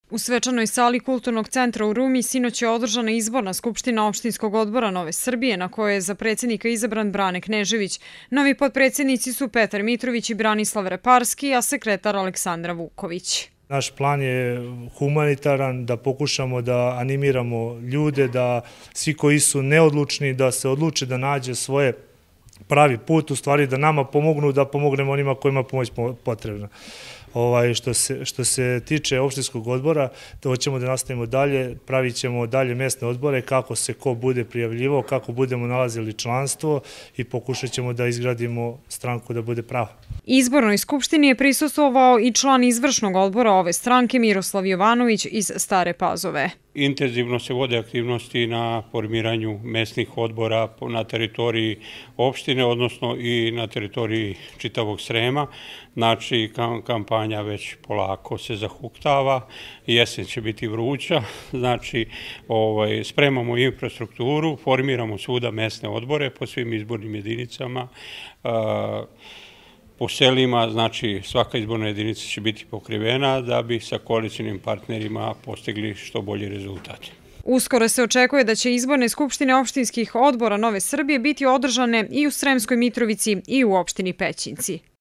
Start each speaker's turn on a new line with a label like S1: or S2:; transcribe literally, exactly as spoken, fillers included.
S1: U svečanoj sali Kulturnog centra u Rumi sinoć je održana izborna skupština opštinskog odbora Nove Srbije na kojoj je za predsjednika izabran Brane Knežević. Novi potpredsjednici su Petar Mitrović i Branislav Reparski, a sekretar Aleksandra Vuković.
S2: Naš plan je humanitaran, da pokušamo da animiramo ljude, da svi koji su neodlučni, da se odluče da nađe svoje pravi put, u stvari da nama pomognu, da pomognemo onima kojima pomoć potrebna. Ovaj, što, se, što se tiče opštinskog odbora, to ćemo da nastavimo dalje, pravit ćemo dalje mesne odbore, kako se ko bude prijavljivao, kako budemo nalazili članstvo i pokušat ćemo da izgradimo stranku da bude prava.
S1: Izbornoj skupštini je prisustvovao i član izvršnog odbora ove stranke Miroslav Jovanović iz Stare Pazove.
S3: Intenzivno se vode aktivnosti na formiranju mesnih odbora na teritoriji opštine, odnosno i na teritoriji čitavog Srema. Znači, kampanja već polako se zahuktava, jesen će biti vruća, znači ovaj, spremamo infrastrukturu, formiramo svuda mesne odbore po svim izbornim jedinicama, po selima, znači svaka izborna jedinica će biti pokrivena da bi sa koalicionim partnerima postigli što bolji rezultat.
S1: Uskoro se očekuje da će izborne skupštine opštinskih odbora Nove Srbije biti održane i u Sremskoj Mitrovici i u opštini Pećinci.